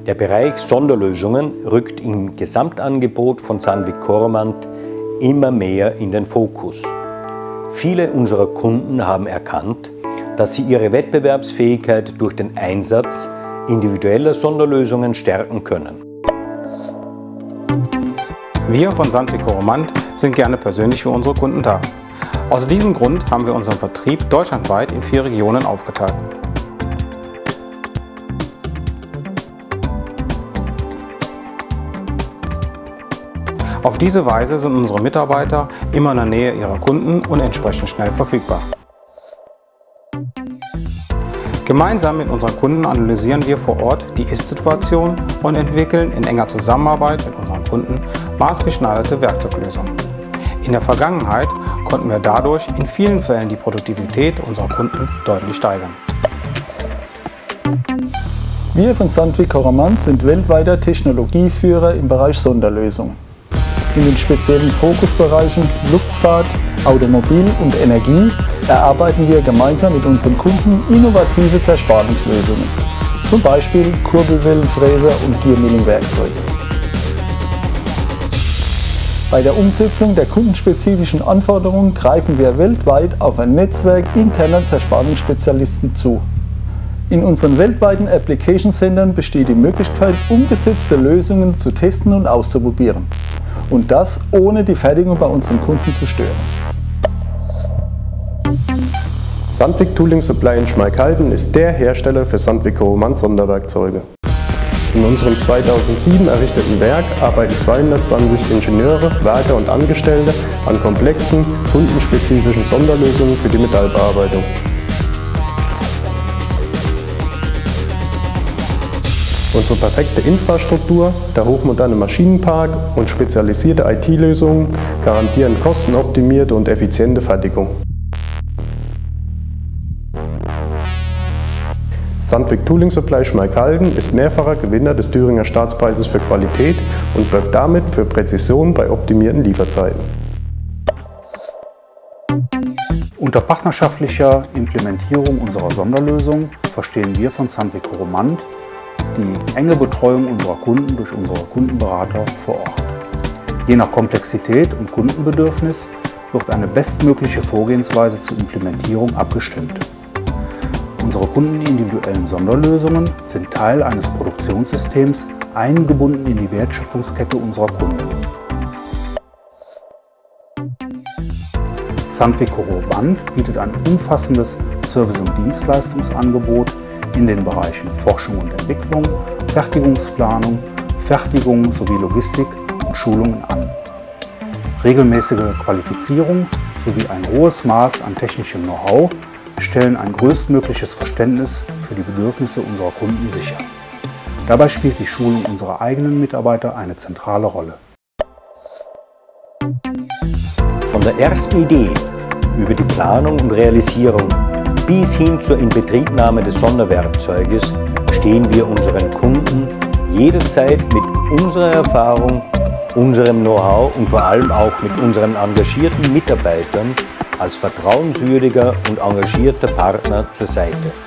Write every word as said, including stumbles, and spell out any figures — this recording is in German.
Der Bereich Sonderlösungen rückt im Gesamtangebot von Sandvik Coromant immer mehr in den Fokus. Viele unserer Kunden haben erkannt, dass sie ihre Wettbewerbsfähigkeit durch den Einsatz individueller Sonderlösungen stärken können. Wir von Sandvik Coromant sind gerne persönlich für unsere Kunden da. Aus diesem Grund haben wir unseren Vertrieb deutschlandweit in vier Regionen aufgeteilt. Auf diese Weise sind unsere Mitarbeiter immer in der Nähe ihrer Kunden und entsprechend schnell verfügbar. Gemeinsam mit unseren Kunden analysieren wir vor Ort die Ist-Situation und entwickeln in enger Zusammenarbeit mit unseren Kunden maßgeschneiderte Werkzeuglösungen. In der Vergangenheit konnten wir dadurch in vielen Fällen die Produktivität unserer Kunden deutlich steigern. Wir von Sandvik Coromant sind weltweiter Technologieführer im Bereich Sonderlösungen. In den speziellen Fokusbereichen Luftfahrt, Automobil und Energie erarbeiten wir gemeinsam mit unseren Kunden innovative Zerspannungslösungen, zum Beispiel Kurbelwellenfräser und Giermilling-Werkzeuge. Bei der Umsetzung der kundenspezifischen Anforderungen greifen wir weltweit auf ein Netzwerk interner Zerspannungsspezialisten zu. In unseren weltweiten Application Centern besteht die Möglichkeit, umgesetzte Lösungen zu testen und auszuprobieren. Und das ohne die Fertigung bei unseren Kunden zu stören. Sandvik Tooling Supply in Schmalkalden ist der Hersteller für Sandvik Coromant Sonderwerkzeuge. In unserem zweitausendsieben errichteten Werk arbeiten zweihundertzwanzig Ingenieure, Werker und Angestellte an komplexen, kundenspezifischen Sonderlösungen für die Metallbearbeitung. Unsere perfekte Infrastruktur, der hochmoderne Maschinenpark und spezialisierte I T-Lösungen garantieren kostenoptimierte und effiziente Fertigung. Sandvik Tooling Supply Schmalkalden ist mehrfacher Gewinner des Thüringer Staatspreises für Qualität und wirkt damit für Präzision bei optimierten Lieferzeiten. Unter partnerschaftlicher Implementierung unserer Sonderlösung verstehen wir von Sandvik Coromant die enge Betreuung unserer Kunden durch unsere Kundenberater vor Ort. Je nach Komplexität und Kundenbedürfnis wird eine bestmögliche Vorgehensweise zur Implementierung abgestimmt. Unsere kundenindividuellen Sonderlösungen sind Teil eines Produktionssystems, eingebunden in die Wertschöpfungskette unserer Kunden. Sandvik Coromant bietet ein umfassendes Service- und Dienstleistungsangebot in den Bereichen Forschung und Entwicklung, Fertigungsplanung, Fertigung sowie Logistik und Schulungen an. Regelmäßige Qualifizierung sowie ein hohes Maß an technischem Know-how stellen ein größtmögliches Verständnis für die Bedürfnisse unserer Kunden sicher. Dabei spielt die Schulung unserer eigenen Mitarbeiter eine zentrale Rolle. Von der ersten Idee über die Planung und Realisierung bis hin zur Inbetriebnahme des Sonderwerkzeuges stehen wir unseren Kunden jederzeit mit unserer Erfahrung, unserem Know-how und vor allem auch mit unseren engagierten Mitarbeitern als vertrauenswürdiger und engagierter Partner zur Seite.